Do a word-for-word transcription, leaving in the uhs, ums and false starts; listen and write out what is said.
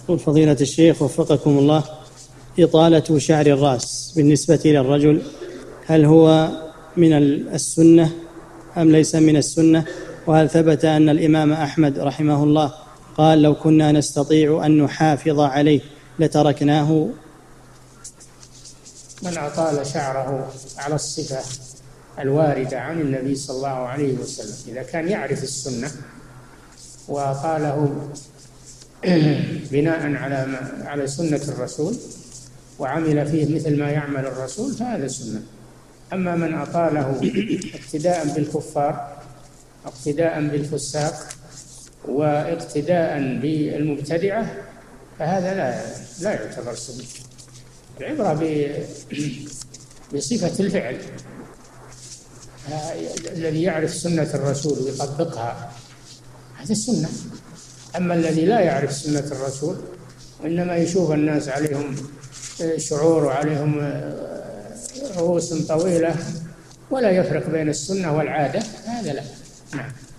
قل فضيلة الشيخ وفقكم الله، إطالة شعر الرأس بالنسبة للرجل هل هو من السنة أم ليس من السنة؟ وهل ثبت أن الإمام أحمد رحمه الله قال لو كنا نستطيع أن نحافظ عليه لتركناه؟ من أطال شعره على الصفة الواردة عن النبي صلى الله عليه وسلم إذا كان يعرف السنة وقاله بناء على على سنة الرسول وعمل فيه مثل ما يعمل الرسول فهذا سنة. أما من أطاله اقتداء بالكفار اقتداء بالفساق واقتداء بالمبتدعة فهذا لا لا يعتبر سنة. العبرة بصفة الفعل، الذي يعرف سنة الرسول ويطبقها هذا السنة. أما الذي لا يعرف سنة الرسول وإنما يشوف الناس عليهم شعور وعليهم رؤوس طويلة ولا يفرق بين السنة والعادة هذا لا. نعم.